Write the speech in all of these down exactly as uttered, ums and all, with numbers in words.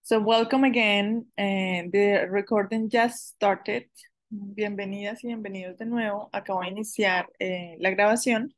So welcome again. eh, the recording just started. Bienvenidas y bienvenidos de nuevo. Acabo de iniciar eh, la grabación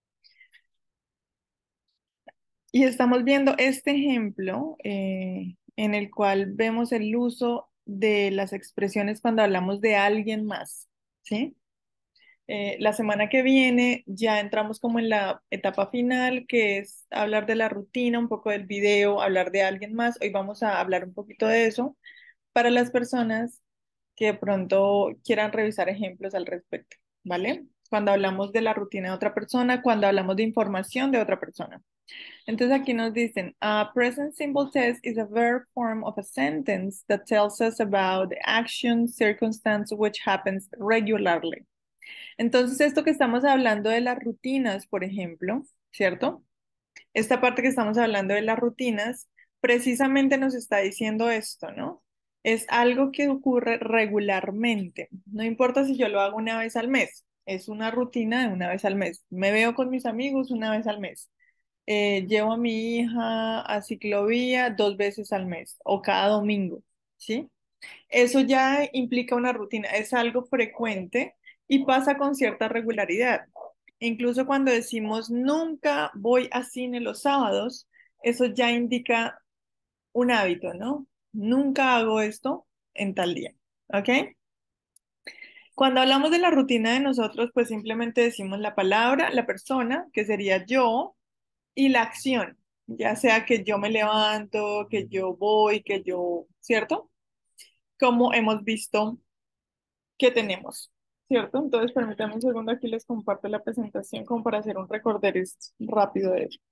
y estamos viendo este ejemplo eh, en el cual vemos el uso de las expresiones cuando hablamos de alguien más, ¿sí? Eh, la semana que viene ya entramos como en la etapa final, que es hablar de la rutina, un poco del video, hablar de alguien más. Hoy vamos a hablar un poquito de eso para las personas que de pronto quieran revisar ejemplos al respecto, ¿vale? Cuando hablamos de la rutina de otra persona, cuando hablamos de información de otra persona. Entonces aquí nos dicen, a present simple tense is a verb form of a sentence that tells us about the action, circumstance which happens regularly. Entonces esto que estamos hablando de las rutinas, por ejemplo, ¿cierto? Esta parte que estamos hablando de las rutinas, precisamente nos está diciendo esto, ¿no? Es algo que ocurre regularmente. No importa si yo lo hago una vez al mes, es una rutina de una vez al mes. Me veo con mis amigos una vez al mes. Eh, llevo a mi hija a ciclovía dos veces al mes o cada domingo, ¿sí? Eso ya implica una rutina, es algo frecuente y pasa con cierta regularidad. Incluso cuando decimos nunca voy a cine los sábados, eso ya indica un hábito, ¿no? Nunca hago esto en tal día, ¿ok? Cuando hablamos de la rutina de nosotros, pues simplemente decimos la palabra, la persona, que sería yo, y la acción, ya sea que yo me levanto, que yo voy, que yo, ¿cierto? Como hemos visto que tenemos, ¿cierto? Entonces, permítanme un segundo, aquí les comparto la presentación como para hacer un recorderis rápido de ello.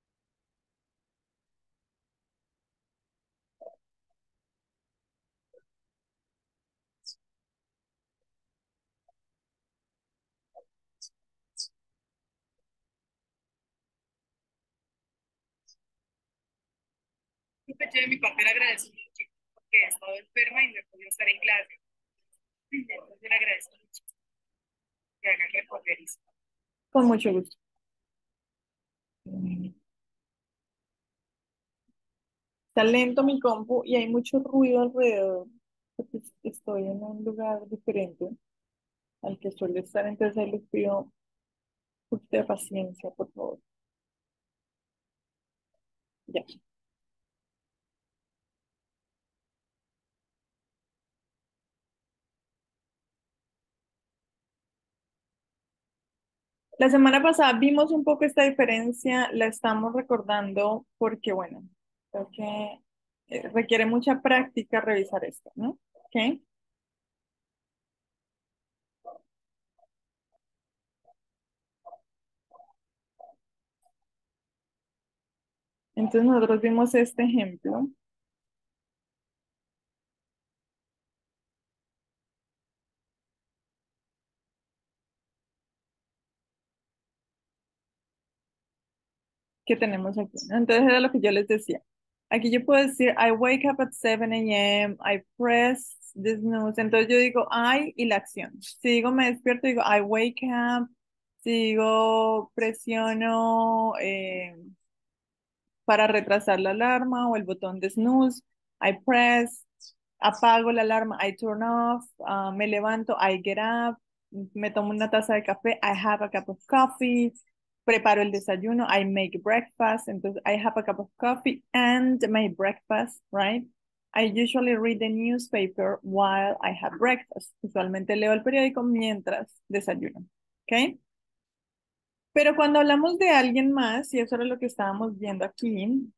Y pues yo de mi parte le agradezco mucho porque he estado enferma y no he podido estar en clase. Entonces le agradezco mucho que hagan recorderis. Con mucho gusto. Mm, Está lento mi compu y hay mucho ruido alrededor porque estoy en un lugar diferente al que suele estar, entonces ahí les pido un poquito de paciencia, por favor. Ya. La semana pasada vimos un poco esta diferencia, la estamos recordando porque, bueno, creo que eh, requiere mucha práctica revisar esto, ¿no? ¿Ok? Entonces nosotros vimos este ejemplo que tenemos aquí, ¿no? Entonces era lo que yo les decía. Aquí yo puedo decir, I wake up at seven a m, I press the snooze. Entonces yo digo I y la acción. Si digo me despierto, digo I wake up. Si digo presiono, eh, para retrasar la alarma o el botón de snooze, I press, apago la alarma, I turn off, ah, me levanto, I get up, me tomo una taza de café, I have a cup of coffee, preparo el desayuno, I make breakfast, entonces I have a cup of coffee and my breakfast, right? I usually read the newspaper while I have breakfast. Usualmente leo el periódico mientras desayuno, ¿ok? Pero cuando hablamos de alguien más, y eso era lo que estábamos viendo aquí,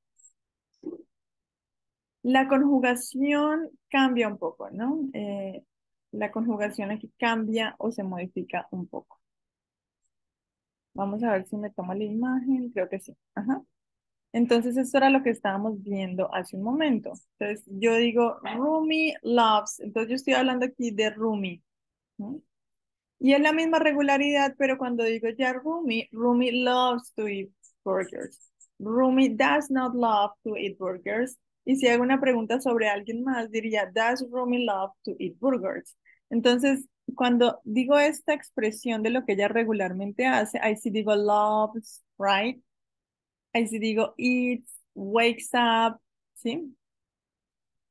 la conjugación cambia un poco, ¿no? Eh, la conjugación aquí cambia o se modifica un poco. Vamos a ver si me toma la imagen, creo que sí. Ajá. Entonces, esto era lo que estábamos viendo hace un momento. Entonces, yo digo, Rumi loves. Entonces, yo estoy hablando aquí de Rumi, ¿no? Y es la misma regularidad, pero cuando digo ya Rumi, Rumi loves to eat burgers. Rumi does not love to eat burgers. Y si hago una pregunta sobre alguien más, diría, does Rumi love to eat burgers? Entonces, cuando digo esta expresión de lo que ella regularmente hace, ahí sí digo loves, right? Ahí sí digo eats, wakes up, ¿sí?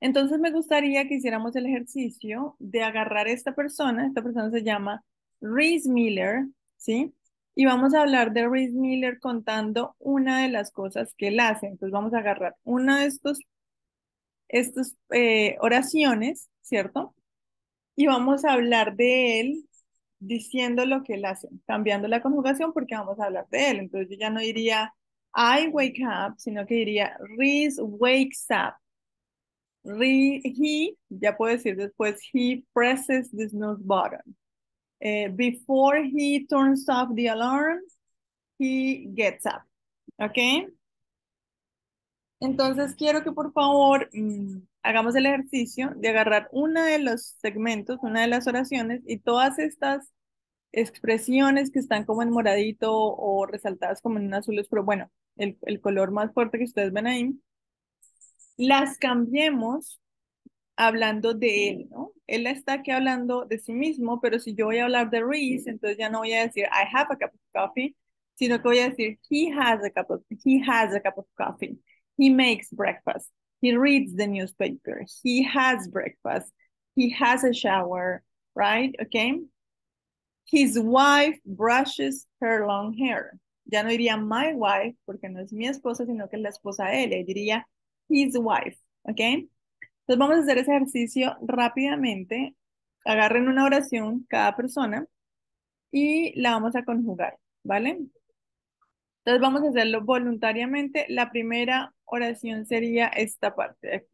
Entonces me gustaría que hiciéramos el ejercicio de agarrar a esta persona, esta persona se llama Reese Miller, ¿sí? Y vamos a hablar de Reese Miller contando una de las cosas que él hace. Entonces vamos a agarrar una de estos, estos eh, oraciones, ¿cierto? Y vamos a hablar de él diciendo lo que él hace, cambiando la conjugación porque vamos a hablar de él. Entonces yo ya no diría I wake up, sino que diría Reese wakes up. Re, he, ya puedo decir después, he presses the snooze button. Eh, before he turns off the alarm, he gets up. ¿Ok? Entonces quiero que por favor mmm, hagamos el ejercicio de agarrar uno de los segmentos, una de las oraciones y todas estas expresiones que están como en moradito o resaltadas como en un azul, pero bueno, el, el color más fuerte que ustedes ven ahí, las cambiemos hablando de él, ¿no? Él está aquí hablando de sí mismo, pero si yo voy a hablar de Reese, entonces ya no voy a decir I have a cup of coffee, sino que voy a decir he has a cup of, he has a cup of coffee. He makes breakfast. He reads the newspaper. He has breakfast. He has a shower, right? Okay. His wife brushes her long hair. Ya no diría my wife, porque no es mi esposa, sino que es la esposa de él. Él diría his wife, ¿ok? Entonces vamos a hacer ese ejercicio rápidamente. Agarren una oración cada persona y la vamos a conjugar, ¿vale? Entonces vamos a hacerlo voluntariamente. La primera oración sería esta parte.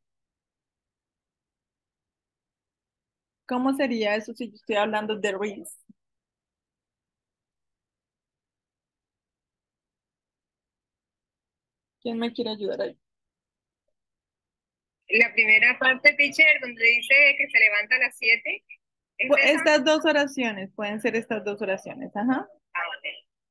¿Cómo sería eso si yo estoy hablando de Reese? ¿Quién me quiere ayudar ahí? La primera parte, teacher, donde dice que se levanta a las siete, ¿es Pu- esa? Estas dos oraciones, pueden ser estas dos oraciones, ajá. Ah, ok.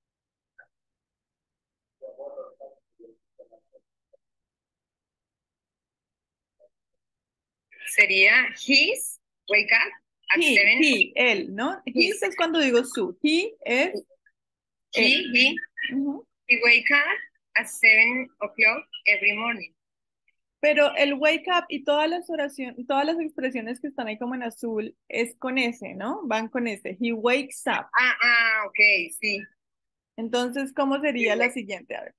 Sería his wake up at He, seven. he, él, ¿no? His His, es cuando digo su, he es he, él. he, Ujú. he wake up at seven o'clock every morning. Pero el wake up y todas las oraciones, todas las expresiones que están ahí como en azul es con ese, ¿no? Van con ese. He wakes up. Ah, ah, ok, sí. Entonces, ¿cómo He, sería la wake, siguiente? A ver.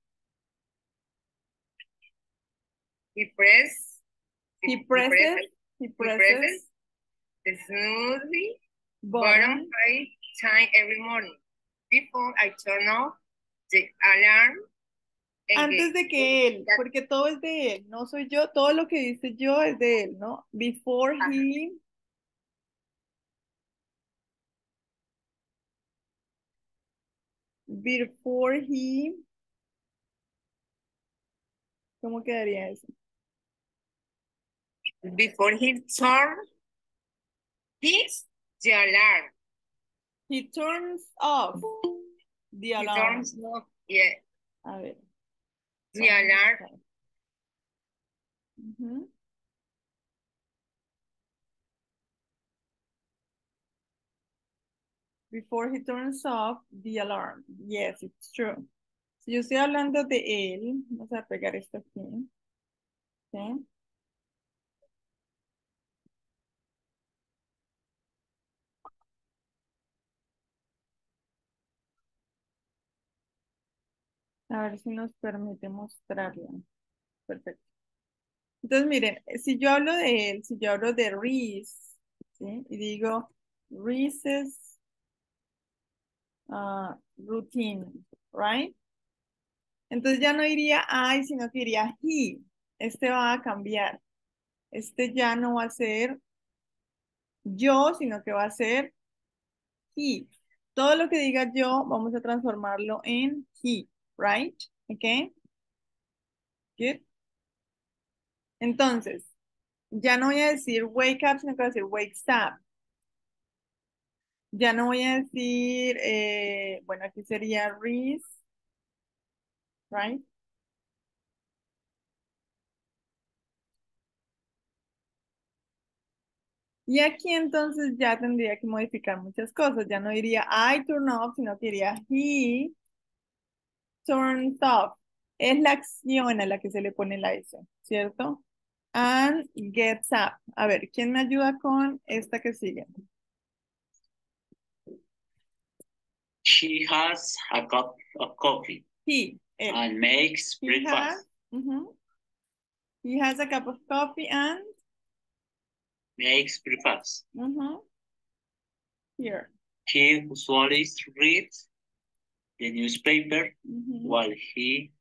he press, he, He he presses, presses, he he presses presses the snooze button button five times every morning before I turn off the alarm antes engage. de que él, porque todo es de él, no soy yo, todo lo que dice yo es de él, ¿no? Before he, before he, ¿cómo quedaría eso? Before he turns his the alarm. He turns off the He alarm. turns off, yeah, A ver, the vamos a alarm. buscar. Ujú. Before he turns off the alarm. Yes, it's true. Si yo estoy hablando de él, vamos a pegar esto aquí. ¿Sí? A ver si nos permite mostrarlo. Perfecto. Entonces, miren, si yo hablo de él, si yo hablo de Reese, ¿sí? Y digo Reese's uh, routine, right? Entonces ya no diría I, sino que diría he. Este va a cambiar. Este ya no va a ser yo, sino que va a ser he. Todo lo que diga yo, vamos a transformarlo en he, right? ¿Ok? Good. Entonces, ya no voy a decir wake up, sino que voy a decir wakes up. Ya no voy a decir, eh, bueno, aquí sería Reese, right? Y aquí entonces ya tendría que modificar muchas cosas. Ya no diría I turn off, sino que diría he turns off. Es la acción a la que se le pone la S, ¿cierto? and gets up. A ver, ¿quién me ayuda con esta que sigue? She has a cup of coffee. He, él. And makes He breakfast. has, mhm. He has a cup of coffee and Makes breakfast. mhm. Here. He usually reads the newspaper Mhm. while he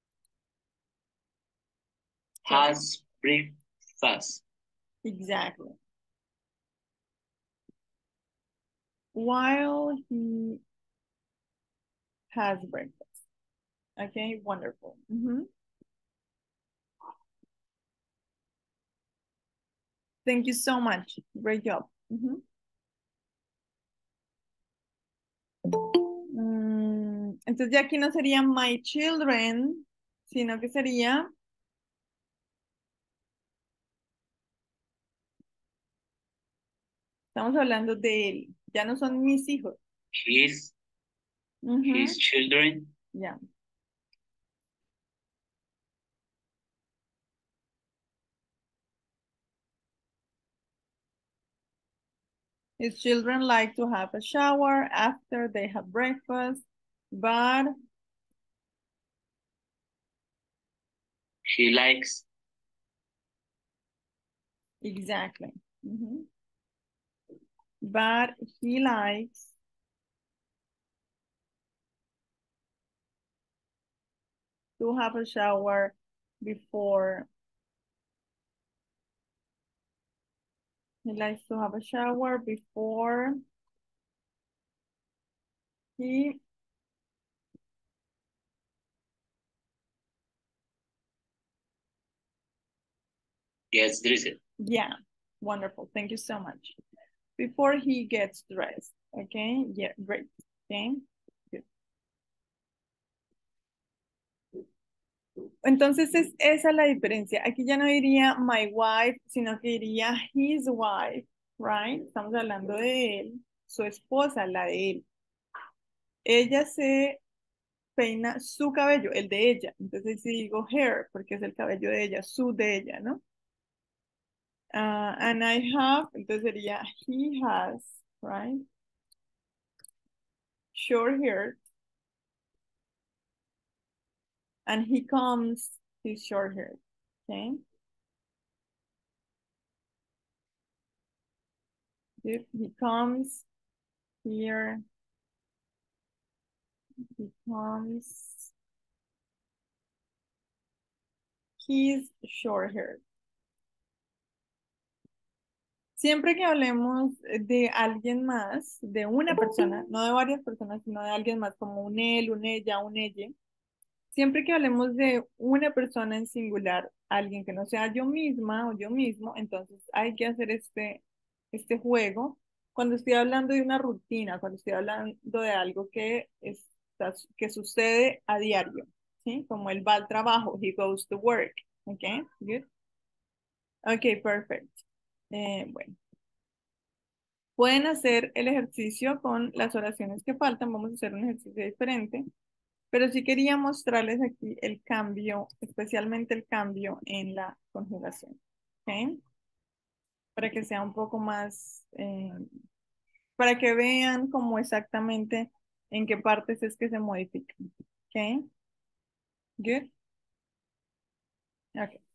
has breakfast. Exactly. While he has breakfast. Okay, wonderful. Mhm. Thank you so much. Great job. Mhm. Mm, entonces ya aquí no sería my children, sino que sería estamos hablando de él. Ya no son mis hijos. His, Mhm. his children. Ya. His children like to have a shower after they have breakfast, but He likes. exactly. Mhm. But he likes to have a shower before he likes to have a shower before he Yes, dressed. yeah, wonderful. Thank you so much. Before he gets dressed. Okay, yeah, great. Okay, good. Entonces es esa la diferencia. Aquí ya no diría my wife, sino que diría his wife, right? Estamos hablando de él, su esposa, la de él. Ella se peina su cabello, el de ella. Entonces si digo hair, porque es el cabello de ella, su de ella, ¿no? Uh, and I have, entonces sería he has, right? Short hair. And he comes, he's short hair, okay? If he comes here, he comes, he's short hair. Siempre que hablemos de alguien más, de una persona, no de varias personas, sino de alguien más, como un él, un ella, un ella, siempre que hablemos de una persona en singular, alguien que no sea yo misma o yo mismo, entonces hay que hacer este, este juego. Cuando estoy hablando de una rutina, cuando estoy hablando de algo que, está, que sucede a diario, ¿sí? Como él va al trabajo, he goes to work, ¿ok? Good. Ok, perfect. Eh, bueno. Pueden hacer el ejercicio con las oraciones que faltan. Vamos a hacer un ejercicio diferente. Pero sí quería mostrarles aquí el cambio, especialmente el cambio en la conjugación. ¿Ok? Para que sea un poco más, eh, para que vean cómo exactamente en qué partes es que se modifican. ¿Ok? Good. Ok.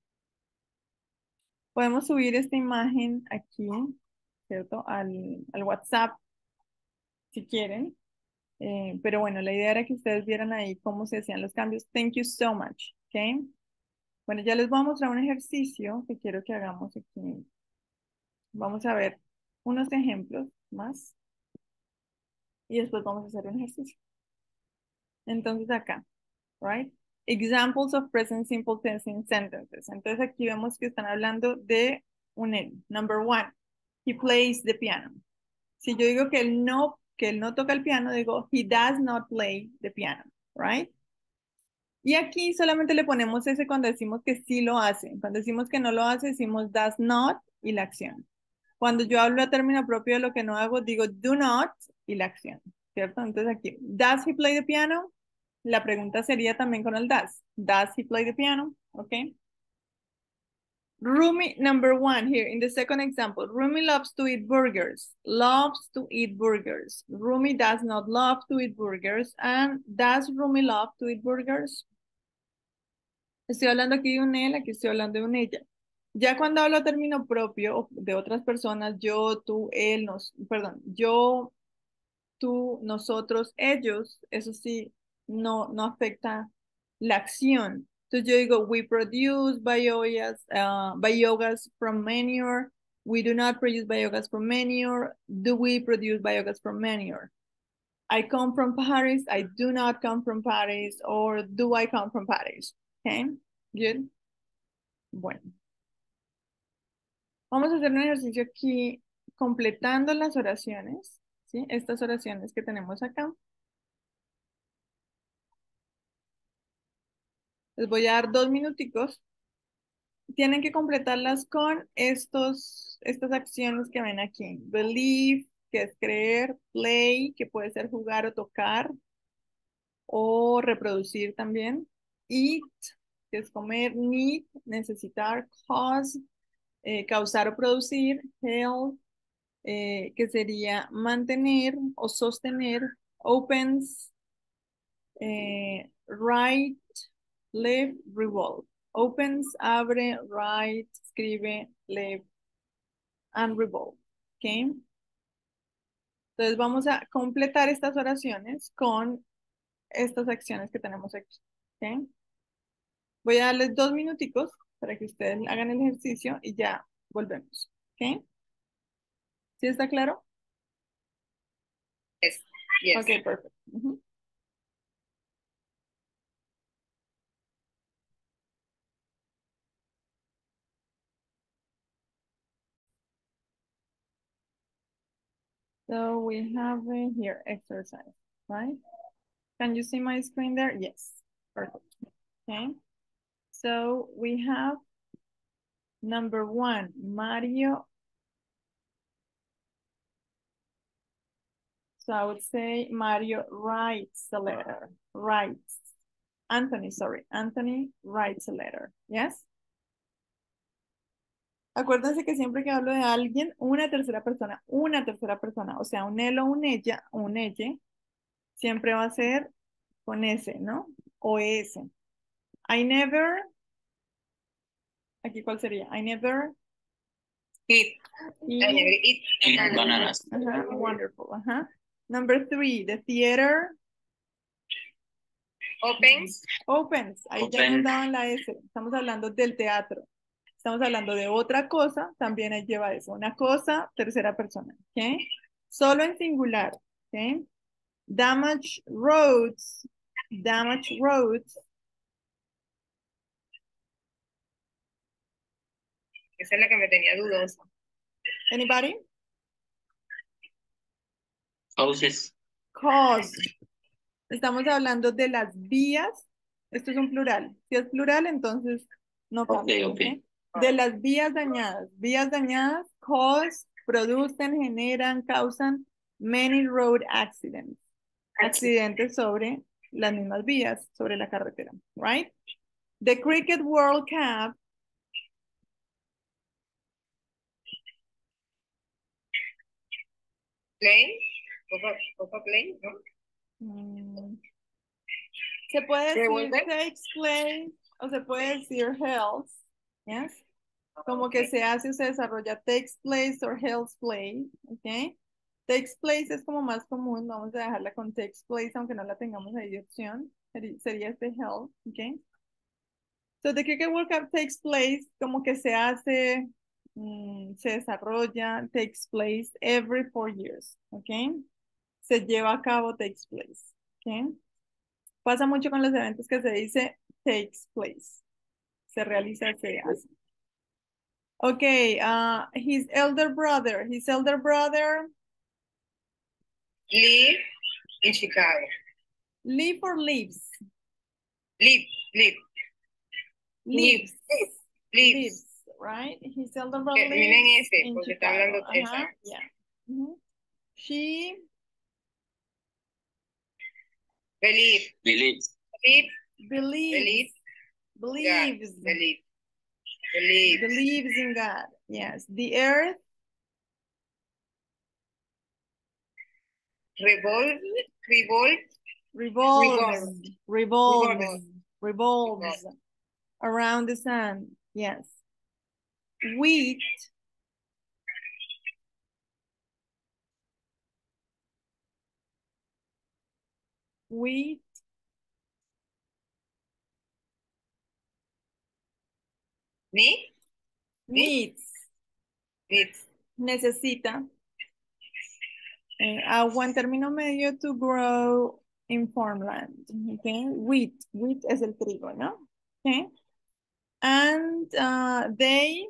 Podemos subir esta imagen aquí, ¿cierto? Al, al WhatsApp, si quieren. Eh, pero bueno, la idea era que ustedes vieran ahí cómo se hacían los cambios. Thank you so much. ¿Ok? Bueno, ya les voy a mostrar un ejercicio que quiero que hagamos aquí. Vamos a ver unos ejemplos más y después vamos a hacer un ejercicio. Entonces acá, right? Examples of present simple tense in sentences. Entonces aquí vemos que están hablando de un él. Number one, he plays the piano. Si yo digo que él no, que él no toca el piano, digo he does not play the piano, right? Y aquí solamente le ponemos ese cuando decimos que sí lo hace. Cuando decimos que no lo hace, decimos does not y la acción. Cuando yo hablo a término propio de lo que no hago, digo do not y la acción, ¿cierto? Entonces aquí, does he play the piano? La pregunta sería también con el does. Does he play the piano? ¿Ok? Rumi, number one here in the second example, Rumi loves to eat burgers, loves to eat burgers. Rumi does not love to eat burgers. And does Rumi love to eat burgers? Estoy hablando aquí de un él, aquí estoy hablando de un ella. Ya cuando hablo término propio de otras personas, yo, tú, él, nos, perdón, yo, tú, nosotros, ellos, eso sí, no, no afecta la acción. Entonces yo digo, we produce biogas, uh, biogas from manure. We do not produce biogas from manure. Do we produce biogas from manure? I come from Paris. I do not come from Paris. Or do I come from Paris? Okay, good. Bueno, vamos a hacer un ejercicio aquí completando las oraciones, ¿sí? Estas oraciones que tenemos acá. Les voy a dar dos minuticos. Tienen que completarlas con estos, estas acciones que ven aquí. Believe, que es creer. Play, que puede ser jugar o tocar. O reproducir también. Eat, que es comer. Need, necesitar. Cause, eh, causar o producir. Health, eh, que sería mantener o sostener. Opens, eh, write, live, revolve. Opens, abre, write, escribe, live, and revolve. ¿Ok? Entonces vamos a completar estas oraciones con estas acciones que tenemos aquí. ¿Ok? Voy a darles dos minuticos para que ustedes hagan el ejercicio y ya volvemos. ¿Ok? ¿Sí está claro? Yes. Yes. Ok, perfecto. Ujú. So we have uh, here exercise, right? Can you see my screen there? Yes, perfect. Okay, so we have number one, Mario. So I would say Mario writes a letter, writes. Anthony, sorry, Anthony writes a letter, yes? Acuérdense que siempre que hablo de alguien, una tercera persona, una tercera persona, o sea, un él o un ella, un ella, siempre va a ser con ese, ¿no? O ese. I never, aquí cuál sería? I never Eat. eat, I never eat Eat bananas. uh-huh, wonderful, uh-huh. Number three, the theater Opens. opens. Ahí ya nos Open. daban la S. Estamos hablando del teatro. Estamos hablando de otra cosa, también ahí lleva eso. Una cosa, tercera persona, ¿ok? Solo en singular, ¿ok? Damage roads, damage roads. Esa es la que me tenía dudosa. Anybody? Houses. Cause. Estamos hablando de las vías. Esto es un plural. Si es plural, entonces no cambia. Ok, ok. ¿Ok? De las vías dañadas. Vías dañadas, cause, producen, generan, causan many road accidents. Accidentes sobre las mismas vías, sobre la carretera. Right? The Cricket World Cup. Play. Copa, copa play, ¿no? mm, se puede decir Revolver. takes place o se puede decir health. Yes? Como que se hace o se desarrolla takes place or health play, ¿ok? Takes place es como más común, vamos a dejarla con takes place, aunque no la tengamos ahí de opción, Seri- sería este health, ¿ok? So the Cricket World Cup takes place, como que se hace, mm, se desarrolla, takes place every four years, ¿ok? Se lleva a cabo, takes place, ¿ok? Pasa mucho con los eventos que se dice takes place, se realiza, se hace. Okay, uh, his elder brother, his elder brother, Live in Chicago. live or lives? Live. Live. Lives. Lives. Lives, right? His elder brother Eh, miren lives ese, in porque está Chicago. hablando Uh-huh, esa. yeah. Mhm. She Believe. Believe. Believe. believes, Believe. believes, God. Believe. Believe. Believes in God. Yes. The earth. Revolve. Revolve. Revolves. Revolves. Revolves. Revolves. Around the sun. Yes. Wheat. Wheat. Need. Needs. Needs. Necesita. Eh, agua en término medio to grow in farmland. Okay. Wheat. Wheat es el trigo, ¿no? Okay. And uh, they.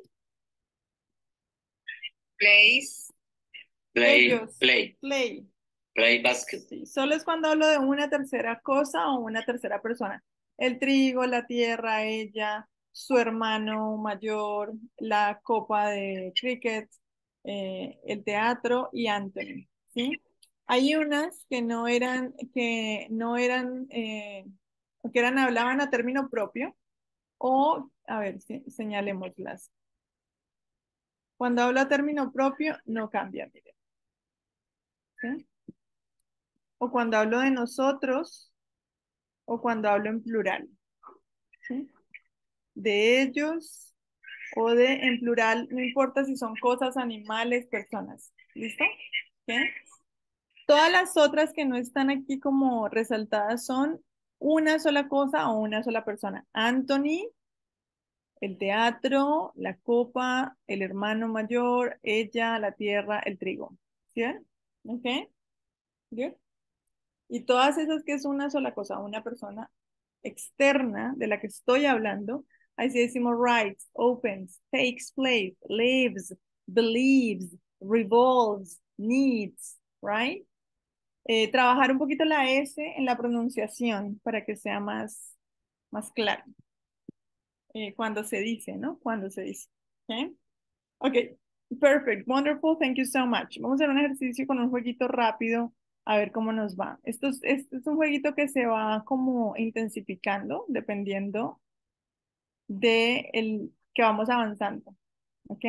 Place. Play, Ellos. play, Play. play basket. Sí, solo es cuando hablo de una tercera cosa o una tercera persona. El trigo, la tierra, ella, su hermano mayor, la copa de cricket, eh, el teatro y Anthony, ¿sí? Hay unas que no eran, que no eran, eh, que eran, hablaban a término propio o, a ver, sí, señalémoslas. Cuando hablo a término propio, no cambia, mire. ¿Sí? O cuando hablo de nosotros, o cuando hablo en plural. ¿Sí? De ellos o de en plural, no importa si son cosas, animales, personas. ¿Listo? ¿Sí? Todas las otras que no están aquí como resaltadas son una sola cosa o una sola persona. Anthony, el teatro, la copa, el hermano mayor, ella, la tierra, el trigo. ¿Sí? ¿Ok? Good. Y todas esas que es una sola cosa, una persona externa de la que estoy hablando, ahí sí decimos writes, opens, takes place, lives, believes, revolves, needs, right? Eh, trabajar un poquito la S en la pronunciación para que sea más, más claro. Eh, cuando se dice, ¿no? Cuando se dice. ¿Okay? Ok, perfect, wonderful, thank you so much. Vamos a hacer un ejercicio con un jueguito rápido, a ver cómo nos va. Esto es, este es un jueguito que se va como intensificando dependiendo de el que vamos avanzando, ¿ok?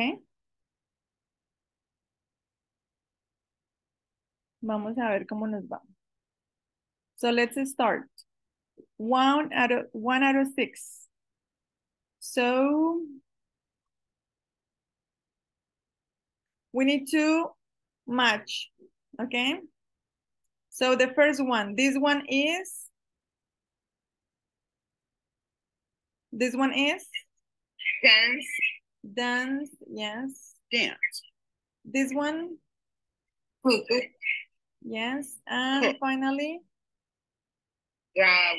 Vamos a ver cómo nos va. So let's start. One out of, one out of six. So we need to match, okay? So the first one, this one is, this one is Dance. dance, yes. Dance. This one, Cook. yes. And Cook. finally, Draw.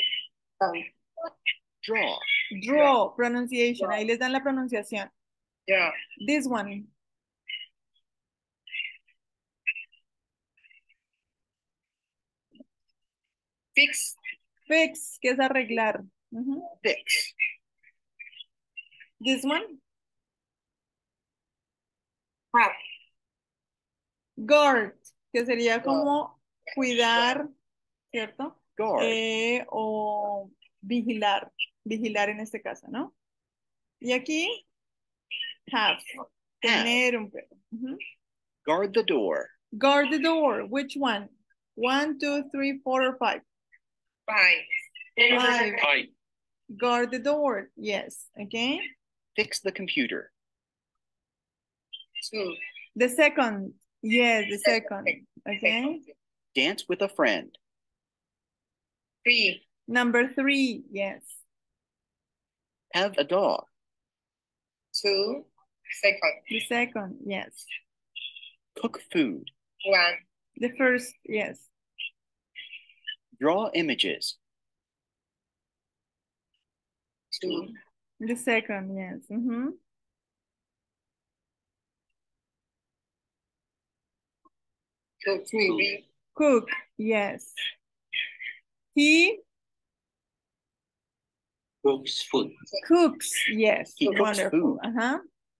Draw. draw, pronunciation. Ahí les dan la pronunciación. Draw. This one, Fix. fix, que es arreglar. Ujú. Fix. This one, Have. guard, que sería como cuidar, ¿cierto? Guard. Eh, o vigilar, vigilar en este caso, ¿no? Y aquí, have, tener un perro. Ujú. Guard the door. Guard the door, which one? One, two, three, four, or five? Five. Five. Five. Guard the door, yes, okay? Fix the computer. Two. The second, yes, the second, okay? Dance with a friend. Three. Number three, yes. Have a dog. Two. Second. The second, yes. Cook food. One. The first, yes. Draw images. Two. The second, yes. Mhm. Two. Three. Cook, yes. He Cooks food. cooks, yes. He cooks Wonderful. food. Uh-huh.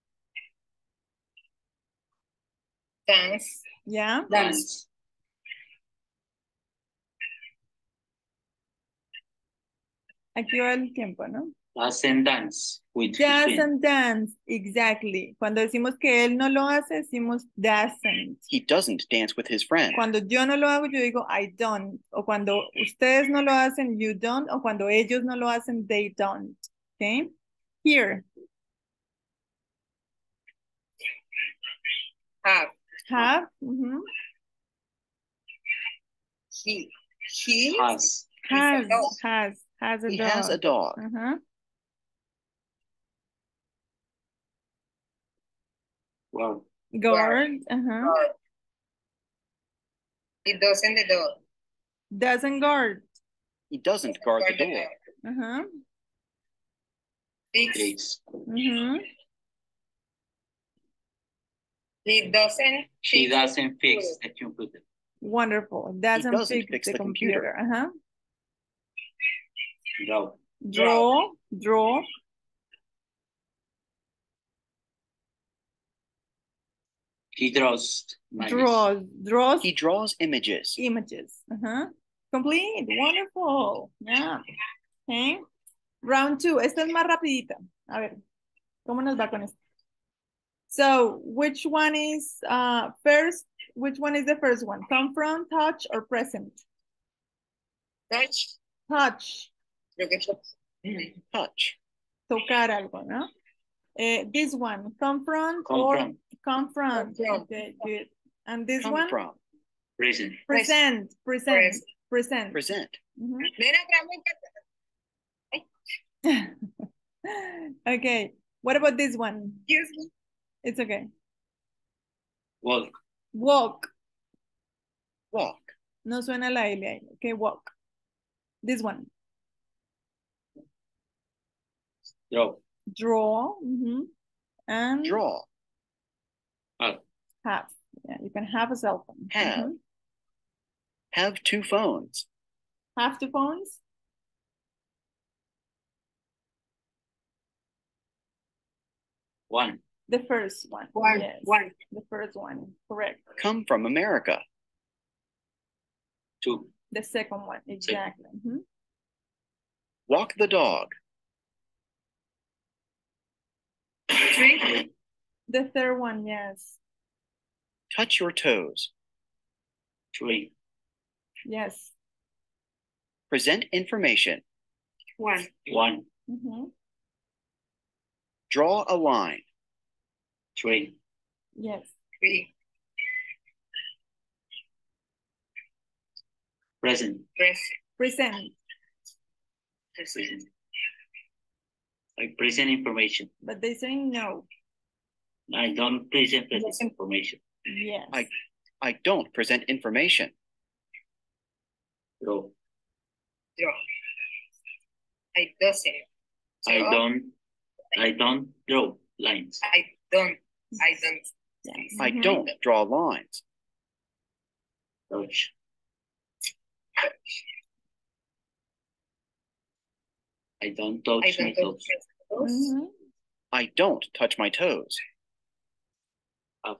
Dance. Yeah. Dance. Aquí va el tiempo, ¿no? Doesn't dance with his friend. Doesn't dance, exactly. Cuando decimos que él no lo hace, decimos doesn't. He doesn't dance with his friend. Cuando yo no lo hago, yo digo I don't. O cuando ustedes no lo hacen, you don't. O cuando ellos no lo hacen, they don't. Okay? Here. Have. Have. mhm. He. He. Has. Has. dog. Has. Has a He dog. has a dog. Uh-huh. Well, Guard. Uh-huh. Guard. He doesn't the door. Doesn't guard. He doesn't guard the door. Uh-huh. Fix. fix. Mhm. He doesn't. She fix doesn't fix computer. the computer. Wonderful. Doesn't, doesn't fix, fix the, the computer. computer. Uh-huh. Draw. Draw. Draw. He draws. Nice. Draws. Draws He draws images. images. Uh-huh. Complete. Wonderful. Yeah. Okay. Round two. Esta es más rapidita. A ver, ¿cómo nos va con esto? So, which one is uh, first? Which one is the first one? Come from, touch, or present? Touch. Touch. Creo que touch. Touch. Tocar algo, ¿no? Eh, this one, confront or Confront. confront. Confront. Okay, good. And this Come one, from. Present. present, present, present. Present. Mhm. Nena, tráeme Okay, what about this one? Excuse me. It's okay. Walk. Walk. Walk. No suena la L ahí. Okay, walk. This one. Draw. Draw. mhm. And Draw. Have. have. Yeah, you can have a cell phone. Have. Mhm. Have two phones. Have two phones? One. The first one. One. Yes. One. The first one. Correct. Come from America. Two. The second one. Exactly. Mhm. Walk the dog. Three. The third one, yes. Touch your toes. Three. Yes. Present information. One. One. Mhm. Draw a line. Three. Yes. Three. Present. Press. Present. Present. I present information. But they say no. I don't present present information. Yes. I- I don't present information. Draw. Draw. I doesn't. I Draw. don't. I don't draw lines. I don't. I don't. Yes. I Mhm. don't draw lines. Touch. I don't touch I my don't toes. touch. Mhm. I don't touch my toes. Up.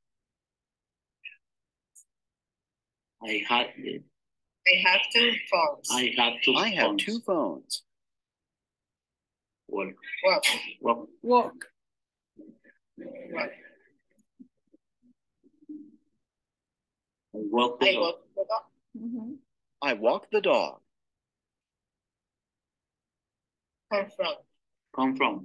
I had. I have two phones. I have two. I have phones. two phones. Walk. Walk. Walk. Walk. Walk. Walk the I dog. walk the dog. Mhm. I walk the dog. Come from. Come from.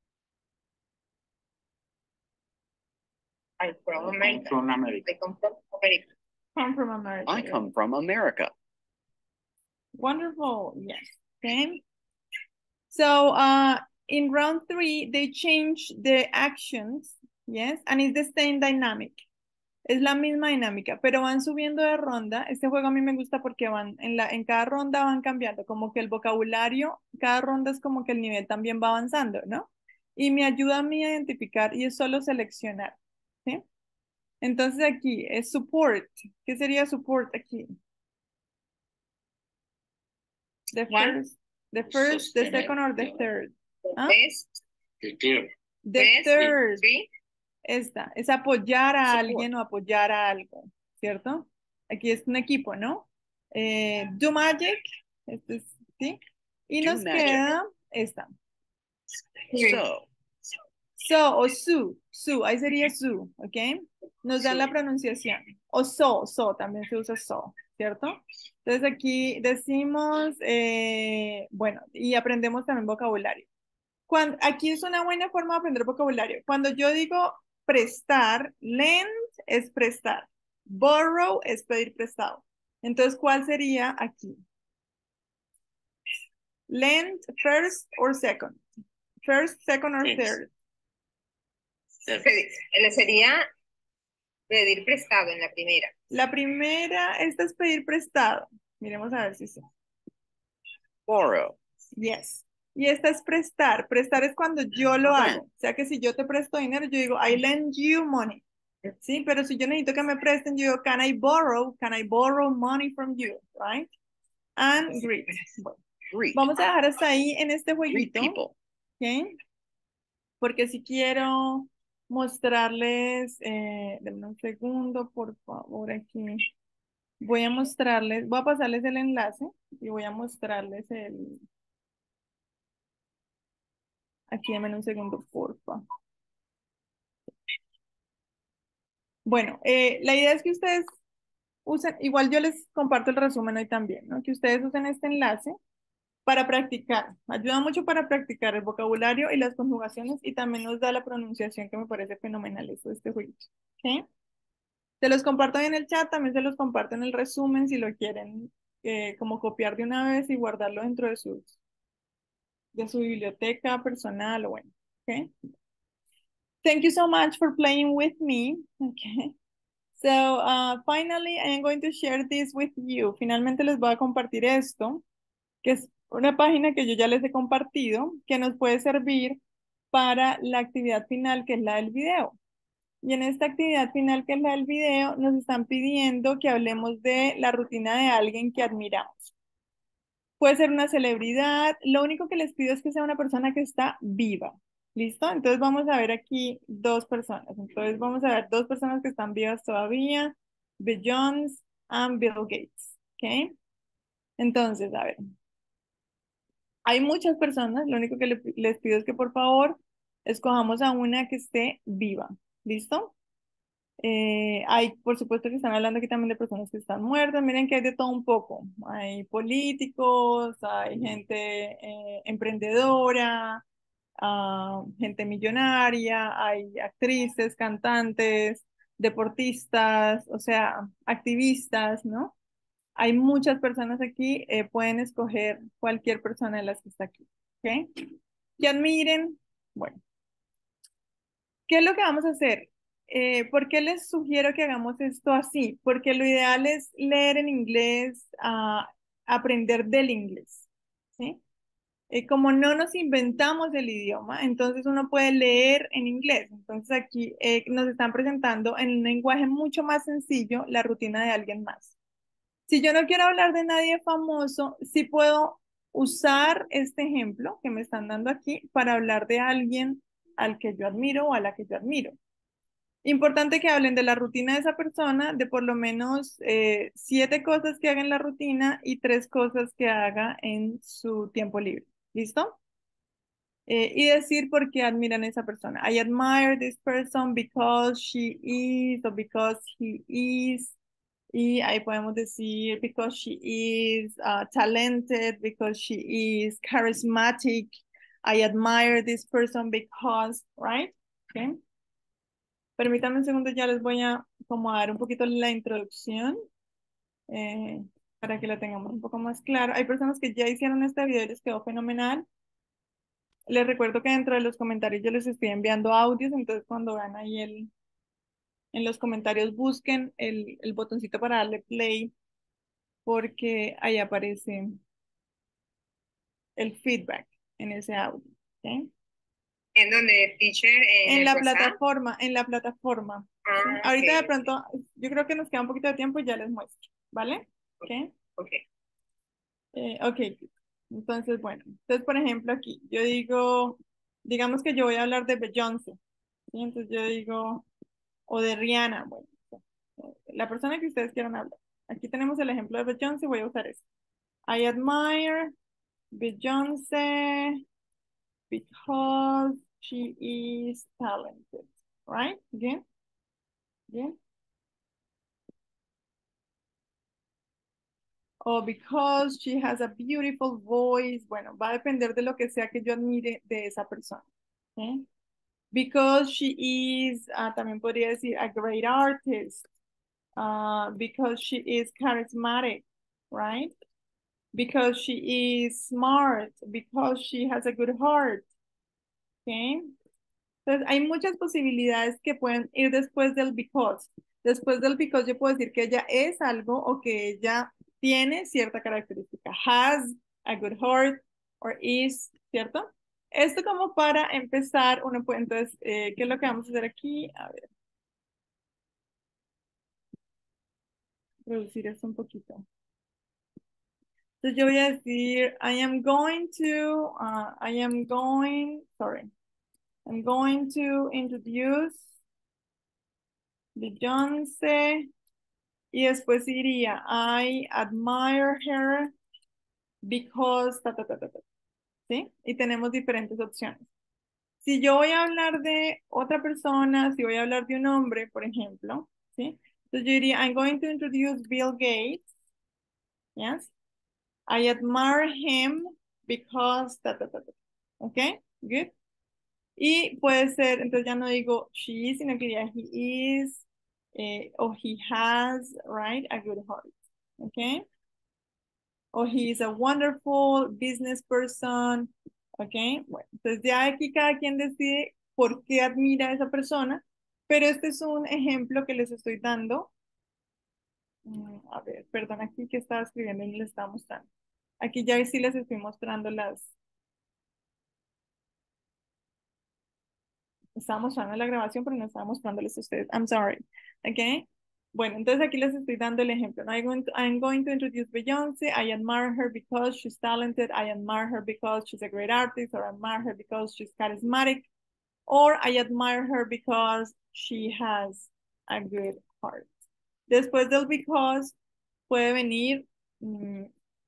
I'm from Come America. from America. I come from America. Come from America. I come from America. Wonderful. Yes. Okay. So uh, in round three, they change the actions. Yes. And it's the same dynamic. Es la misma dinámica, pero van subiendo de ronda. Este juego a mí me gusta porque van en, la, en cada ronda van cambiando, como que el vocabulario, cada ronda es como que el nivel también va avanzando, ¿no? Y me ayuda a mí a identificar y es solo seleccionar, ¿sí? Entonces aquí es support. ¿Qué sería support aquí? The One. first, the first, the Sostener. second, or the third. ¿Ah? Tres. The third. The Tres. third. Three. Esta, es apoyar a Support. alguien o apoyar a algo, ¿cierto? Aquí es un equipo, ¿no? Eh, do magic, este es, ¿sí? Y Do nos magic. queda esta, So, So o su, su, ahí sería su, ¿ok? Nos dan la pronunciación. O so, so, también se usa so, ¿cierto? Entonces aquí decimos, eh, bueno, y aprendemos también vocabulario. Cuando, aquí es una buena forma de aprender vocabulario. Cuando yo digo prestar, lend es prestar, borrow es pedir prestado. Entonces, ¿cuál sería aquí? Lend first or second? First, second or Yes. third? Third. Se- Sería pedir prestado en la primera. La primera, esta es pedir prestado. Miremos a ver si sí. borrow. Yes. Y esta es prestar. Prestar es cuando yo lo hago. O sea que si yo te presto dinero, yo digo, I lend you money. Sí, pero si yo necesito que me presten, yo digo, can I borrow? Can I borrow money from you? Right? And greet. Bueno, Greet. vamos a dejar hasta ahí en este Greet jueguito. people. ¿Ok? Porque si quiero mostrarles, eh, denme un segundo, por favor, aquí. Voy a mostrarles, voy a pasarles el enlace y voy a mostrarles el... Aquí, denme un segundo, por favor. Bueno, eh, la idea es que ustedes usen, igual yo les comparto el resumen hoy también, ¿no? Que ustedes usen este enlace para practicar. Ayuda mucho para practicar el vocabulario y las conjugaciones y también nos da la pronunciación que me parece fenomenal eso de este jueguito. ¿Ok? Se los comparto ahí en el chat, también se los comparto en el resumen si lo quieren eh, como copiar de una vez y guardarlo dentro de sus, de su biblioteca personal o bueno. ¿Ok? Thank you so much for playing with me. Okay. So, uh, finally, I am going to share this with you. Finalmente les voy a compartir esto, que es una página que yo ya les he compartido, que nos puede servir para la actividad final, que es la del video. Y en esta actividad final, que es la del video, nos están pidiendo que hablemos de la rutina de alguien que admiramos. Puede ser una celebridad, lo único que les pido es que sea una persona que está viva. ¿Listo? Entonces vamos a ver aquí dos personas. Entonces vamos a ver dos personas que están vivas todavía. Bill Jones y Bill Gates. ¿Ok? Entonces, a ver. Hay muchas personas. Lo único que le- les pido es que por favor escojamos a una que esté viva. ¿Listo? Eh, hay, por supuesto que están hablando aquí también de personas que están muertas. Miren que hay de todo un poco. Hay políticos, hay gente eh, emprendedora, ah, gente millonaria, hay actrices, cantantes, deportistas, o sea, activistas, ¿no? Hay muchas personas aquí, eh, pueden escoger cualquier persona de las que está aquí, ¿ok? Que admiren, bueno, ¿qué es lo que vamos a hacer? Eh, ¿por qué les sugiero que hagamos esto así? Porque lo ideal es leer en inglés, ah, aprender del inglés, ¿sí? Eh, como no nos inventamos el idioma, entonces uno puede leer en inglés. Entonces aquí eh, nos están presentando en un lenguaje mucho más sencillo la rutina de alguien más. Si yo no quiero hablar de nadie famoso, sí puedo usar este ejemplo que me están dando aquí para hablar de alguien al que yo admiro o a la que yo admiro. Importante que hablen de la rutina de esa persona, de por lo menos eh, siete cosas que haga en la rutina y tres cosas que haga en su tiempo libre. ¿Listo? Eh, y decir por qué admiran a esa persona. I admire this person because she is o because he is. Y ahí podemos decir because she is uh, talented, because she is charismatic. I admire this person because, right? Okay. Permítanme un segundo, ya les voy a como a dar un poquito la introducción eh, para que la tengamos un poco más claro. Hay personas que ya hicieron este video y les quedó fenomenal. Les recuerdo que dentro de los comentarios yo les estoy enviando audios, entonces cuando vean ahí el, en los comentarios busquen el, el botoncito para darle play, porque ahí aparece el feedback en ese audio. ¿Ok? En donde, teacher, en, En el la WhatsApp. plataforma, en la plataforma. Ah, ¿Sí? Ahorita ok, de pronto, yo creo que nos queda un poquito de tiempo y ya les muestro, ¿vale? ¿Ok? ok. Eh, ok, entonces, bueno, entonces, por ejemplo, aquí, yo digo, digamos que yo voy a hablar de Beyoncé, ¿sí? Entonces yo digo, o de Rihanna, bueno, la persona que ustedes quieran hablar. Aquí tenemos el ejemplo de Beyoncé, voy a usar este. I admire Beyoncé because she is talented, right? Bien, bien. O because she has a beautiful voice. Bueno, va a depender de lo que sea que yo admire de esa persona. ¿Sí? Because she is, uh, también podría decir, a great artist. Uh, because she is charismatic, right? Because she is smart. Because she has a good heart. ¿Okay? Entonces, hay muchas posibilidades que pueden ir después del because. Después del because yo puedo decir que ella es algo o que ella tiene cierta característica. Has a good heart or is, ¿cierto? Esto como para empezar, uno puede, entonces, eh, ¿qué es lo que vamos a hacer aquí? A ver. Reducir esto un poquito. Entonces yo voy a decir, I am going to, uh, I am going, sorry, I'm going to introduce Beyoncé. Y después iría, I admire her because, ta, ta, ta, ta, ta, ¿sí? Y tenemos diferentes opciones. Si yo voy a hablar de otra persona, si voy a hablar de un hombre, por ejemplo, ¿sí? Entonces yo diría, I'm going to introduce Bill Gates, yes? I admire him because, ta, ta, ta, ta. ¿Ok? Good. Y puede ser, entonces ya no digo she is, sino que diría he is, eh, o he has, right, a good heart. ¿Ok? O he is a wonderful business person. ¿Ok? Bueno, entonces ya aquí cada quien decide por qué admira a esa persona, pero este es un ejemplo que les estoy dando. Mm, A ver, perdón, aquí que estaba escribiendo y no les estaba mostrando. Aquí ya sí les estoy mostrando las, estaba mostrando la grabación, pero no estaba mostrándoles a ustedes. I'm sorry. ¿Ok? Bueno, entonces aquí les estoy dando el ejemplo. I'm going to, I'm going to introduce Beyoncé. I admire her because she's talented. I admire her because she's a great artist. Or I admire her because she's charismatic. Or I admire her because she has a good heart. Después del because puede venir mmm,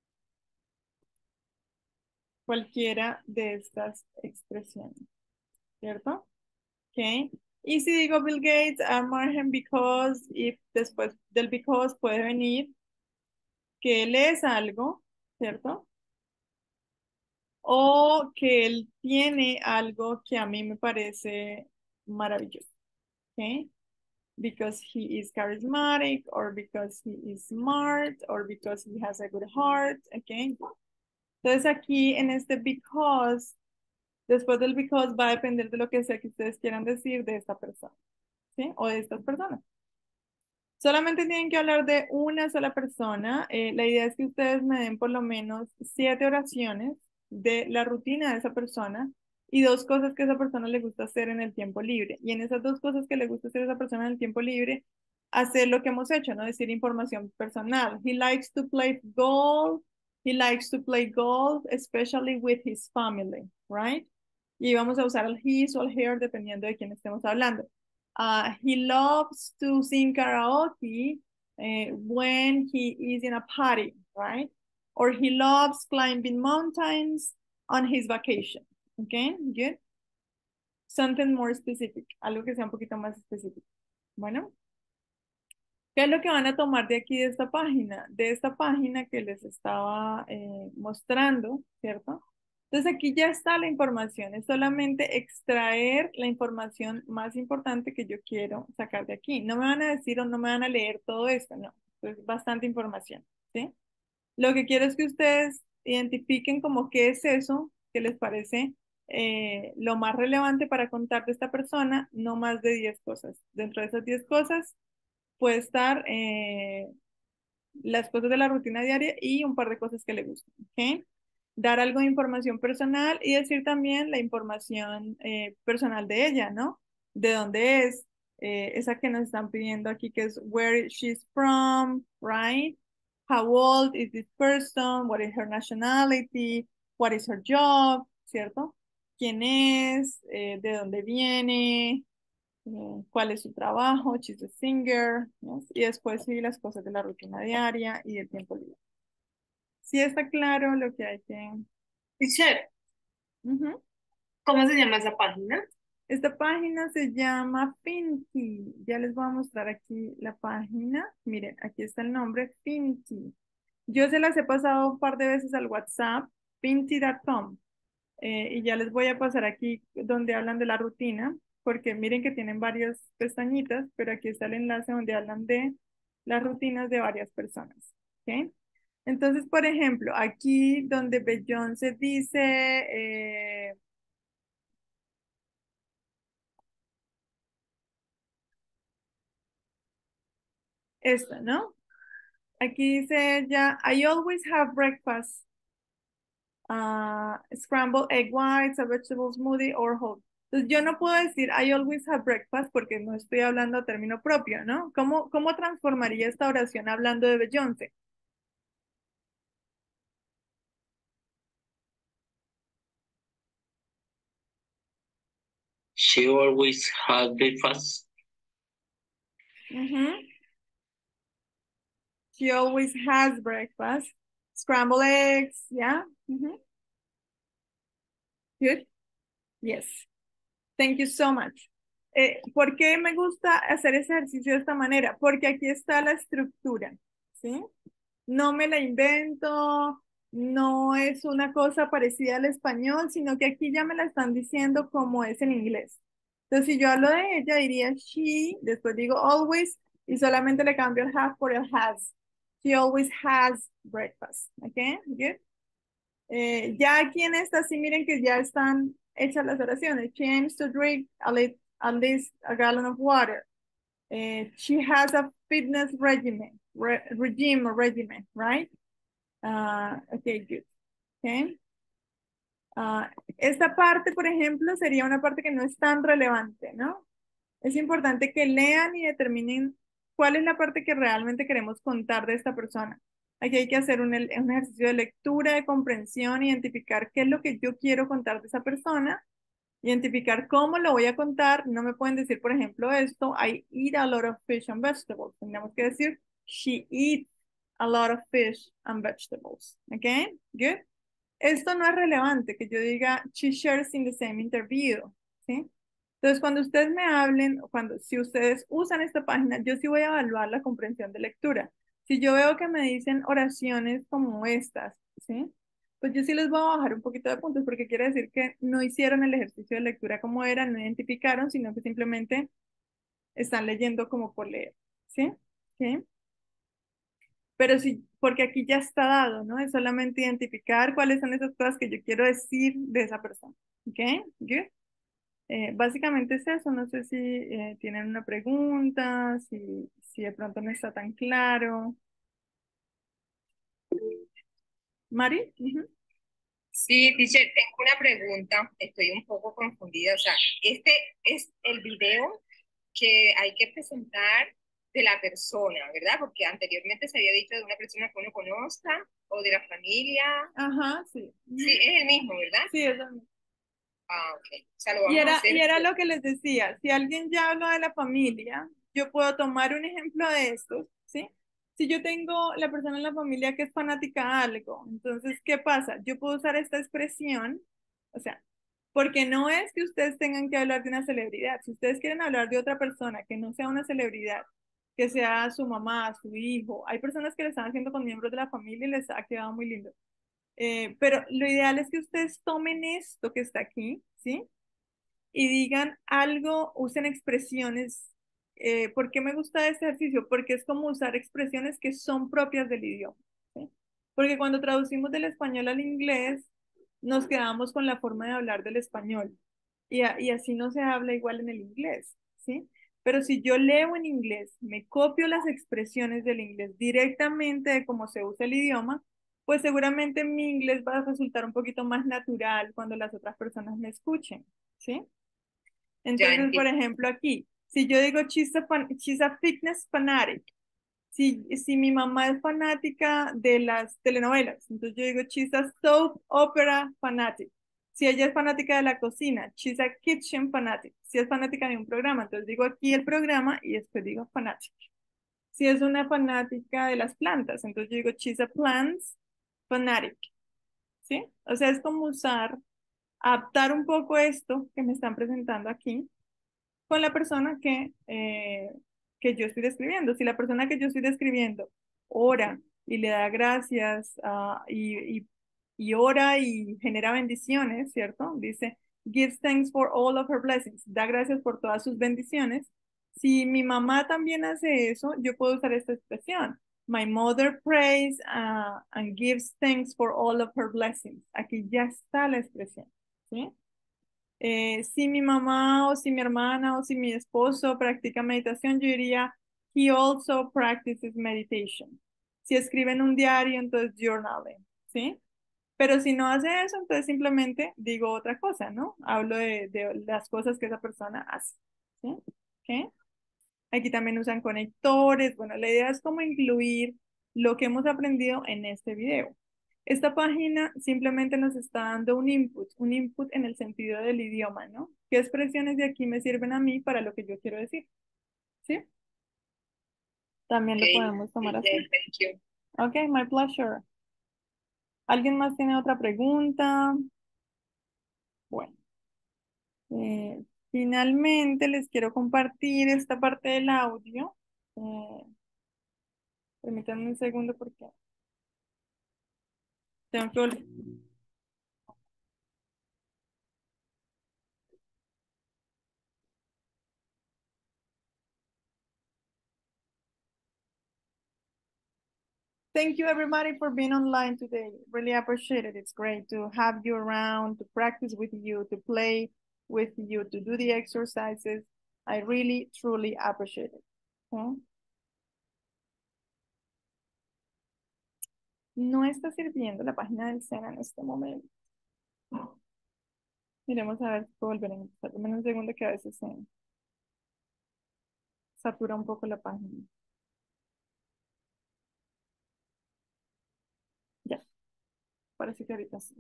cualquiera de estas expresiones, ¿cierto? Okay. Y si digo Bill Gates, I admire him because, y después del because puede venir que él es algo, ¿cierto? O que él tiene algo que a mí me parece maravilloso, ¿ok? Because he is charismatic, or because he is smart, or because he has a good heart, ¿ok? Entonces aquí en este because, después del because va a depender de lo que sea que ustedes quieran decir de esta persona, ¿sí? O de estas personas. Solamente tienen que hablar de una sola persona. Eh, la idea es que ustedes me den por lo menos siete oraciones de la rutina de esa persona y dos cosas que a esa persona le gusta hacer en el tiempo libre. Y en esas dos cosas que le gusta hacer a esa persona en el tiempo libre, hacer lo que hemos hecho, ¿no? Decir información personal. He likes to play golf. He likes to play golf, especially with his family, right? Y vamos a usar el his o el her dependiendo de quién estemos hablando. Uh, he loves to sing karaoke uh, when he is in a party, right? Or he loves climbing mountains on his vacation. Okay, good. Something more specific, algo que sea un poquito más específico. Bueno, ¿qué es lo que van a tomar de aquí de esta página? De esta página que les estaba eh, mostrando, ¿cierto? Entonces aquí ya está la información, es solamente extraer la información más importante que yo quiero sacar de aquí. No me van a decir o no me van a leer todo esto, no, es bastante información, ¿sí? Lo que quiero es que ustedes identifiquen como qué es eso que les parece eh, lo más relevante para contar de esta persona, no más de diez cosas. Dentro de esas diez cosas puede estar eh, las cosas de la rutina diaria y un par de cosas que le gustan, ¿ok? Dar algo de información personal y decir también la información eh, personal de ella, ¿no? De dónde es, eh, esa que nos están pidiendo aquí, que es where she's from, right? How old is this person? What is her nationality? What is her job? ¿Cierto? ¿Quién es? Eh, ¿de dónde viene? eh, cuál es su trabajo, she's a singer, ¿no? Y después sí las cosas de la rutina diaria y del tiempo libre. Sí está claro lo que hay que... Teacher, Ujú. ¿Cómo se llama esa página? Esta página se llama Finti. Ya les voy a mostrar aquí la página. Miren, aquí está el nombre, Finti. Yo se las he pasado un par de veces al WhatsApp, finti punto com. Eh, y ya les voy a pasar aquí donde hablan de la rutina, porque miren que tienen varias pestañitas, pero aquí está el enlace donde hablan de las rutinas de varias personas. ¿Ok? Entonces, por ejemplo, aquí donde Beyoncé dice, eh, esta, ¿no? Aquí dice ella, I always have breakfast, uh, scrambled egg whites, a vegetable smoothie or whole. Entonces yo no puedo decir I always have breakfast porque no estoy hablando a término propio, ¿no? ¿Cómo, cómo transformaría esta oración hablando de Beyoncé? She always has breakfast. Ujú. She always has breakfast, scrambled eggs, yeah. Ujú. Good. Yes. Thank you so much. Eh, ¿por qué me gusta hacer ese ejercicio de esta manera? Porque aquí está la estructura, ¿sí? No me la invento, no es una cosa parecida al español, sino que aquí ya me la están diciendo como es en inglés. Entonces, si yo hablo de ella, diría she, después digo always, y solamente le cambio el have por el has. She always has breakfast. ¿Ok? Good. Eh, ya aquí en esta, sí miren que ya están hechas las oraciones. She aims to drink at least, at least a gallon of water. Eh, she has a fitness regimen, re, regime or regimen, right? Uh, okay, good. Okay. Uh, esta parte, por ejemplo, sería una parte que no es tan relevante, ¿no? Es importante que lean y determinen cuál es la parte que realmente queremos contar de esta persona. Aquí hay que hacer un, el- un ejercicio de lectura, de comprensión, identificar qué es lo que yo quiero contar de esa persona, identificar cómo lo voy a contar. No me pueden decir, por ejemplo, esto, I eat a lot of fish and vegetables. Tendríamos que decir, she eats a lot of fish and vegetables. ¿Ok? Good. Esto no es relevante que yo diga, she shares in the same interview. ¿Sí? Entonces, cuando ustedes me hablen, o cuando, si ustedes usan esta página, yo sí voy a evaluar la comprensión de lectura. Si yo veo que me dicen oraciones como estas, ¿sí? Pues yo sí les voy a bajar un poquito de puntos porque quiere decir que no hicieron el ejercicio de lectura como era, no identificaron, sino que simplemente están leyendo como por leer, ¿sí? ¿Sí? Pero sí, porque aquí ya está dado, ¿no? Es solamente identificar cuáles son esas cosas que yo quiero decir de esa persona, ¿ok? Good. Eh, básicamente es eso, no sé si eh, tienen una pregunta, si, si de pronto no está tan claro. ¿Mari? Ujú. Sí, teacher, tengo una pregunta, estoy un poco confundida. O sea, este es el video que hay que presentar de la persona, ¿verdad? Porque anteriormente se había dicho de una persona que uno conozca o de la familia. Ajá, sí. Ujú. Sí, es el mismo, ¿verdad? Sí, es lo mismo. Ah, ok. O sea, lo Y vamos a era, hacer. y era lo que les decía, si alguien ya habló de la familia, yo puedo tomar un ejemplo de estos, ¿sí? Si yo tengo la persona en la familia que es fanática a algo, entonces, ¿qué pasa? Yo puedo usar esta expresión, o sea, porque no es que ustedes tengan que hablar de una celebridad. Si ustedes quieren hablar de otra persona que no sea una celebridad, que sea su mamá, su hijo, hay personas que lo están haciendo con miembros de la familia y les ha quedado muy lindo. Eh, pero lo ideal es que ustedes tomen esto que está aquí, ¿sí? Y digan algo, usen expresiones. Eh, ¿por qué me gusta este ejercicio? Porque es como usar expresiones que son propias del idioma, ¿sí? Porque cuando traducimos del español al inglés, nos quedamos con la forma de hablar del español. Y, a- y así no se habla igual en el inglés, ¿sí? Pero si yo leo en inglés, me copio las expresiones del inglés directamente de cómo se usa el idioma, pues seguramente mi inglés va a resultar un poquito más natural cuando las otras personas me escuchen, ¿sí? Ya Entonces, por entiendo. ejemplo, aquí, si yo digo she's a, fan- she's a fitness fanatic, si, si mi mamá es fanática de las telenovelas, entonces yo digo she's a soap opera fanatic. Si ella es fanática de la cocina, she's a kitchen fanatic. Si es fanática de un programa, entonces digo aquí el programa y después digo fanatic. Si es una fanática de las plantas, entonces yo digo she's a plants fanatic. ¿Sí? O sea, es como usar adaptar un poco esto que me están presentando aquí con la persona que, eh, que yo estoy describiendo. Si la persona que yo estoy describiendo ora y le da gracias ah, y, y, y ora y genera bendiciones, ¿cierto? Dice, gives thanks for all of her blessings. Da gracias por todas sus bendiciones. Si mi mamá también hace eso, yo puedo usar esta expresión. My mother prays uh, and gives thanks for all of her blessings. Aquí ya está la expresión, ¿sí? Eh, si mi mamá o si mi hermana o si mi esposo practica meditación, yo diría, he also practices meditation. Si escribe en un diario, entonces journaling, ¿sí? Pero si no hace eso, entonces simplemente digo otra cosa, ¿no? Hablo de, de las cosas que esa persona hace, ¿sí? ¿Ok? Aquí también usan conectores. Bueno, la idea es cómo incluir lo que hemos aprendido en este video. Esta página simplemente nos está dando un input, un input en el sentido del idioma, ¿no? ¿Qué expresiones de aquí me sirven a mí para lo que yo quiero decir? ¿Sí? También lo Okay, podemos tomar así. yeah, thank you. Ok, my pleasure. ¿Alguien más tiene otra pregunta? Bueno, eh, finalmente les quiero compartir esta parte del audio. Eh, permítanme un segundo porque tengo que volver. Thank you everybody for being online today. Really appreciate it. It's great to have you around, to practice with you, to play with you, to do the exercises. I really, truly appreciate it. ¿Sí? No está sirviendo la página del SENA en este momento. Miremos a ver si puedo volver a empezar. Dame un segundo que a veces se satura un poco la página. Ya, parece que ahorita sí.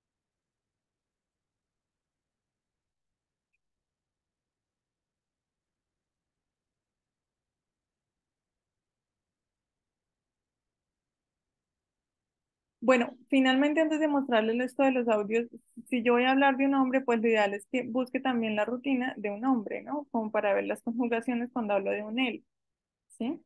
Bueno, finalmente antes de mostrarles esto de los audios, si yo voy a hablar de un hombre, pues lo ideal es que busque también la rutina de un hombre, ¿no? Como para ver las conjugaciones cuando hablo de un él, ¿sí?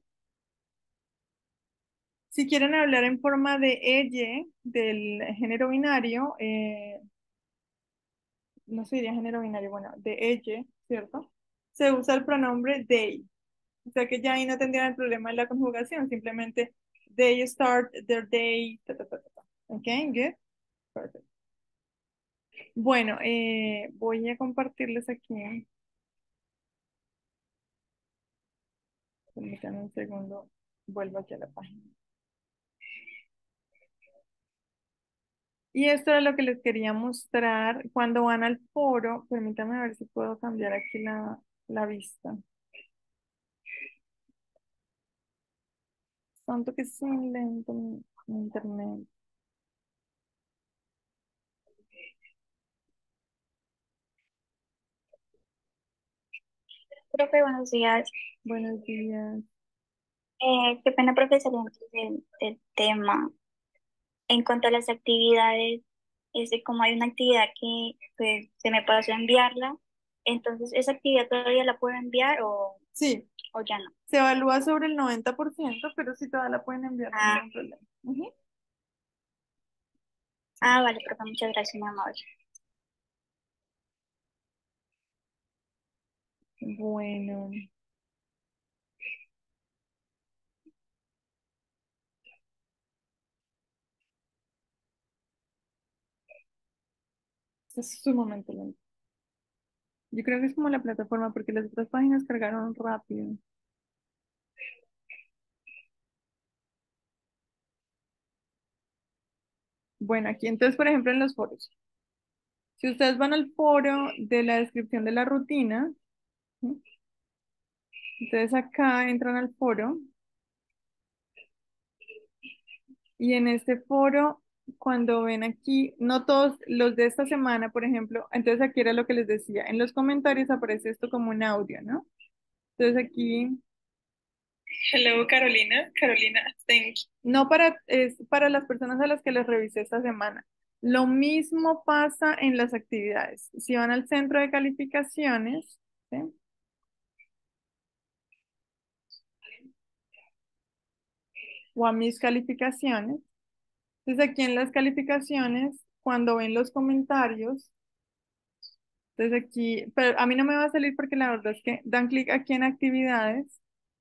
Si quieren hablar en forma de ella, del género binario, eh, no se diría género binario, bueno, de ella, ¿cierto? Se usa el pronombre they. O sea que ya ahí no tendrían el problema de la conjugación, simplemente they start their day, ta, ta, ta, ta, ta. ¿Ok? Good. Perfect. Bueno, eh, voy a compartirles aquí. Permítanme un segundo. Vuelvo aquí a la página. Y esto es lo que les quería mostrar. Cuando van al foro, permítanme ver si puedo cambiar aquí la, la vista. Tanto que sin lento mi, mi internet. Profe, buenos días. Buenos días. Eh, qué pena, profe, salir antes del, del tema. En cuanto a las actividades, es de como hay una actividad que pues, se me pasó a enviarla, entonces, ¿esa actividad todavía la puedo enviar o, Sí, o ya no? se evalúa sobre el noventa por ciento, pero sí todavía la pueden enviar, no hay Ah, ningún problema. Ujú. ah, vale, profe, muchas gracias, mi amor. Bueno, es sumamente lento. Yo creo que es como la plataforma, porque las otras páginas cargaron rápido. Bueno, aquí entonces, por ejemplo, en los foros. Si ustedes van al foro de la descripción de la rutina, ¿sí? Entonces acá entran al foro y en este foro, cuando ven aquí, no todos los de esta semana, por ejemplo, entonces aquí era lo que les decía, en los comentarios aparece esto como un audio, ¿no? Entonces aquí, hello Carolina, Carolina, thank you. No para, es para las personas a las que les revisé esta semana. Lo mismo pasa en las actividades. Si van al centro de calificaciones, ¿sí? O a mis calificaciones. Entonces aquí en las calificaciones, cuando ven los comentarios, entonces aquí, pero a mí no me va a salir porque la verdad es que dan clic aquí en actividades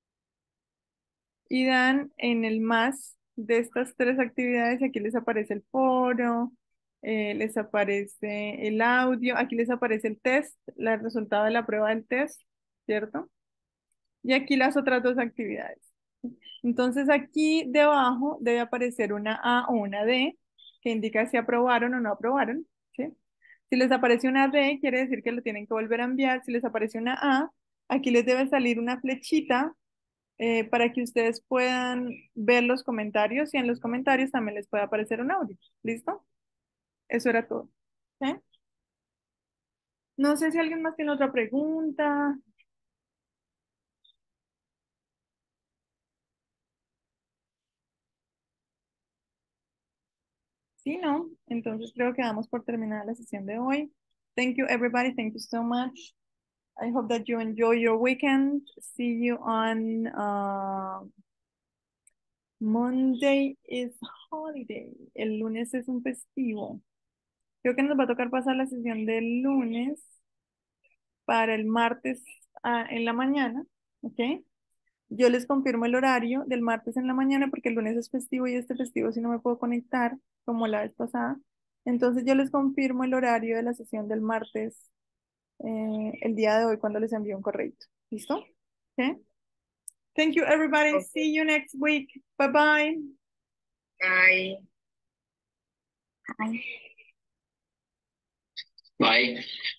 y dan en el más de estas tres actividades y aquí les aparece el foro, eh, les aparece el audio, aquí les aparece el test, el resultado de la prueba del test, ¿cierto? Y aquí las otras dos actividades. Entonces aquí debajo debe aparecer una A o una D que indica si aprobaron o no aprobaron, ¿sí? Si les aparece una D, quiere decir que lo tienen que volver a enviar. Si les aparece una A, aquí les debe salir una flechita eh, para que ustedes puedan ver los comentarios y en los comentarios también les puede aparecer un audio. ¿Listo? Eso era todo. ¿Sí? No sé si alguien más tiene otra pregunta. Sí, no. Entonces creo que damos por terminada la sesión de hoy. Thank you, everybody. Thank you so much. I hope that you enjoy your weekend. See you on uh, Monday is holiday. El lunes es un festivo. Creo que nos va a tocar pasar la sesión del lunes para el martes ah, en la mañana, ¿ok? Yo les confirmo el horario del martes en la mañana porque el lunes es festivo y este festivo si no me puedo conectar como la vez pasada. Entonces yo les confirmo el horario de la sesión del martes eh, el día de hoy cuando les envío un correo. ¿Listo? ¿Ok? Thank you everybody. Ok, See you next week. Bye bye. bye. Ay. Bye.